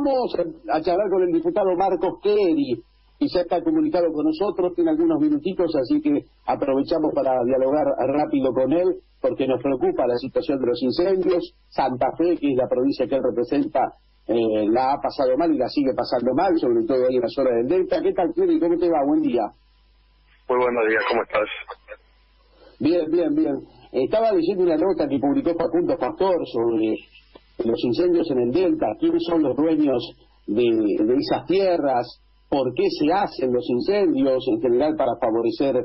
vamos a charlar con el diputado Marcos Query, y ya está comunicado con nosotros, tiene algunos minutitos, así que aprovechamos para dialogar rápido con él, porque nos preocupa la situación de los incendios. Santa Fe, que es la provincia que él representa, la ha pasado mal y la sigue pasando mal, sobre todo ahí en la zona del Delta. ¿Qué tal, Query? ¿Cómo te va? Buen día. Muy buenos días, ¿cómo estás? Bien, bien, bien. Estaba leyendo una nota que publicó Facundo Pastor sobre los incendios en el Delta, quiénes son los dueños de esas tierras, por qué se hacen los incendios, en general para favorecer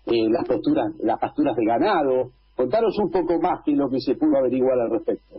las pasturas de ganado. Contanos un poco más que lo que se pudo averiguar al respecto.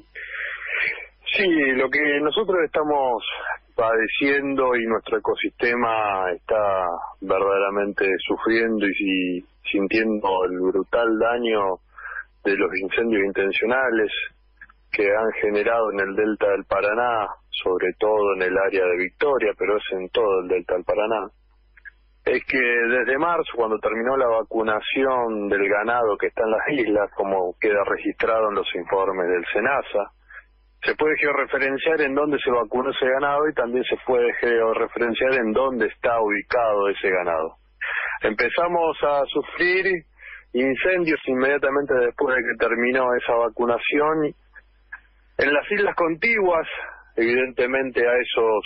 Sí, lo que nosotros estamos padeciendo y nuestro ecosistema está verdaderamente sufriendo y sintiendo el brutal daño de los incendios intencionales que han generado en el delta del Paraná, sobre todo en el área de Victoria, pero es en todo el delta del Paraná, es que desde marzo, cuando terminó la vacunación del ganado que está en las islas, como queda registrado en los informes del SENASA, se puede georreferenciar en dónde se vacunó ese ganado y también se puede georreferenciar en dónde está ubicado ese ganado. Empezamos a sufrir incendios inmediatamente después de que terminó esa vacunación en las islas contiguas, evidentemente a esos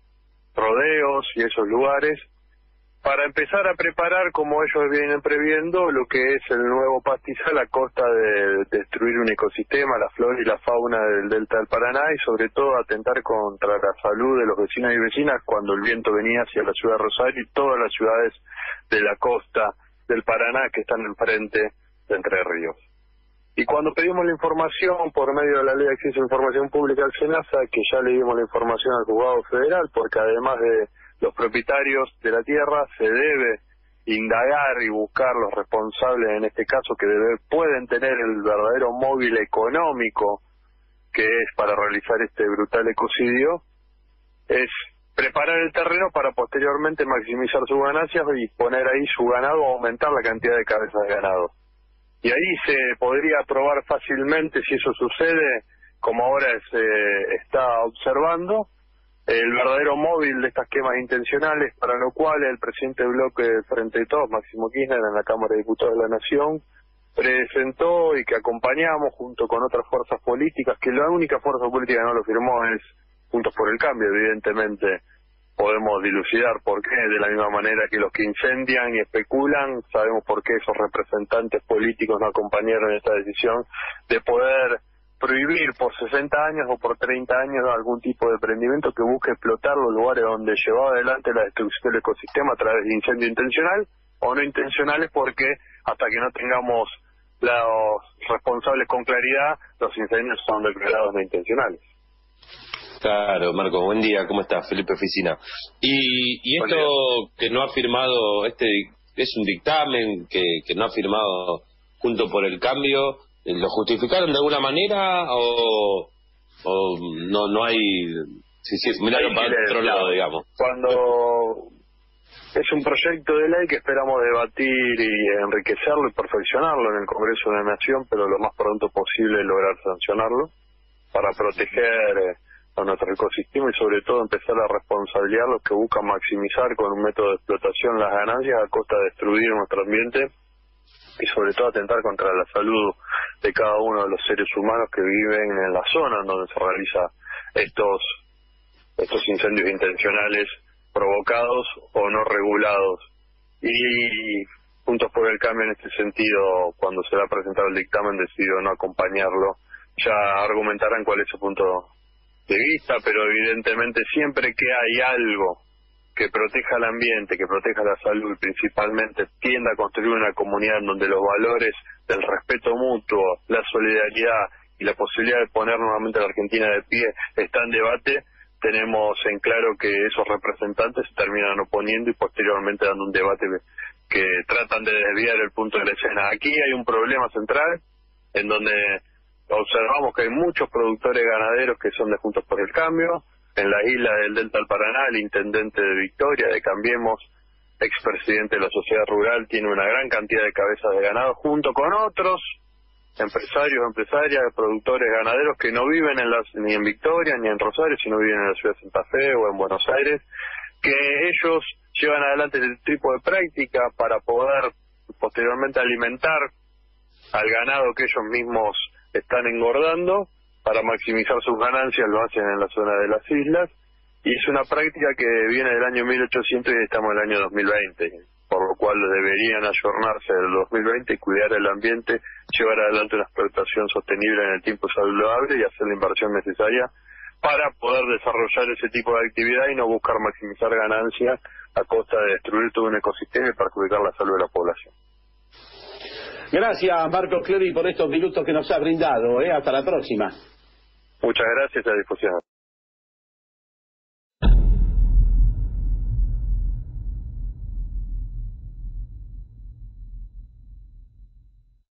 rodeos y esos lugares, para empezar a preparar, como ellos vienen previendo, lo que es el nuevo pastizal a costa de destruir un ecosistema, la flora y la fauna del delta del Paraná, y sobre todo atentar contra la salud de los vecinos y vecinas cuando el viento venía hacia la ciudad de Rosario y todas las ciudades de la costa del Paraná que están enfrente de Entre Ríos. Y cuando pedimos la información por medio de la Ley de Acceso a Información Pública al SENASA, que ya le dimos la información al Juzgado Federal, porque además de los propietarios de la tierra se debe indagar y buscar los responsables en este caso que pueden tener el verdadero móvil económico que es para realizar este brutal ecocidio, es preparar el terreno para posteriormente maximizar sus ganancias y poner ahí su ganado o aumentar la cantidad de cabezas de ganado. Y ahí se podría probar fácilmente si eso sucede, como ahora se está observando, el verdadero móvil de estas quemas intencionales, para lo cual el presidente del bloque del Frente de Todos, Máximo Kirchner, en la Cámara de Diputados de la Nación, presentó y que acompañamos junto con otras fuerzas políticas, que la única fuerza política que no lo firmó es Juntos por el Cambio, evidentemente. Podemos dilucidar por qué, de la misma manera que los que incendian y especulan, sabemos por qué esos representantes políticos no acompañaron esta decisión de poder prohibir por 60 años o por 30 años algún tipo de emprendimiento que busque explotar los lugares donde llevaba adelante la destrucción del ecosistema a través de incendio intencional o no intencionales, porque hasta que no tengamos los responsables con claridad, los incendios son declarados no intencionales. Claro, Marco, buen día, ¿cómo estás? Felipe Oficina. Y esto que no ha firmado, es un dictamen que no ha firmado Juntos por el Cambio, ¿lo justificaron de alguna manera o no hay, sí, miraron para otro lado, digamos? Cuando es un proyecto de ley que esperamos debatir y enriquecerlo y perfeccionarlo en el Congreso de la Nación, pero lo más pronto posible lograr sancionarlo para proteger a nuestro ecosistema y sobre todo empezar a responsabilizar a los que buscan maximizar con un método de explotación las ganancias a costa de destruir nuestro ambiente y sobre todo atentar contra la salud de cada uno de los seres humanos que viven en la zona en donde se realiza estos incendios intencionales provocados o no regulados. Y Juntos por el Cambio en este sentido, cuando se le ha presentado el dictamen, decidió no acompañarlo. Ya argumentarán cuál es su punto de vista, pero evidentemente siempre que hay algo que proteja el ambiente, que proteja la salud, principalmente tienda a construir una comunidad en donde los valores del respeto mutuo, la solidaridad y la posibilidad de poner nuevamente a la Argentina de pie está en debate, tenemos en claro que esos representantes se terminan oponiendo y posteriormente dando un debate que tratan de desviar el punto de la escena. Aquí hay un problema central en donde observamos que hay muchos productores ganaderos que son de Juntos por el Cambio. En la isla del Delta del Paraná, el intendente de Victoria, de Cambiemos, expresidente de la sociedad rural, tiene una gran cantidad de cabezas de ganado, junto con otros empresarios, empresarias, productores, ganaderos que no viven ni en Victoria ni en Rosario, sino viven en la ciudad de Santa Fe o en Buenos Aires, que ellos llevan adelante este tipo de práctica para poder posteriormente alimentar al ganado que ellos mismos están engordando para maximizar sus ganancias. Lo hacen en la zona de las islas, y es una práctica que viene del año 1800 y estamos en el año 2020, por lo cual deberían ayornarse del 2020 y cuidar el ambiente, llevar adelante una explotación sostenible en el tiempo saludable y hacer la inversión necesaria para poder desarrollar ese tipo de actividad y no buscar maximizar ganancias a costa de destruir todo un ecosistema y perjudicar la salud de la población. Gracias, Marcos Clery, por estos minutos que nos ha brindado. Hasta la próxima. Muchas gracias, a disposición.